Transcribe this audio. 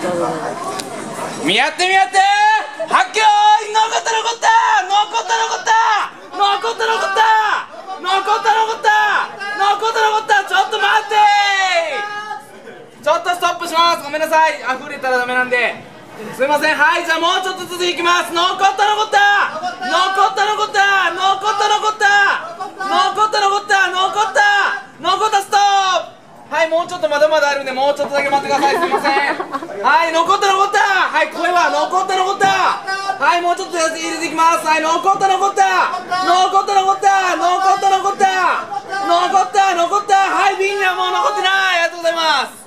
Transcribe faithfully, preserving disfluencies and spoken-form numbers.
見合って見合って発狂残った残った残った残った残った残った残った残った残った残ったちょっと待ってちょっとストップします。ごめんなさい、溢れたらダメなんですいません。はい、じゃあもうちょっとずついきます。残った残った残った残った残った残った残った残った残った残ったストップ。はい、もうちょっとまだまだあるんでもうちょっとだけ待ってください。すいません。はい、残った残った。はい、声は残った残った。はい、もうちょっと入れていきます。はい、残った残った残った残った残った残った残った残った。はい、瓶にはもう残ってない。ありがとうございます。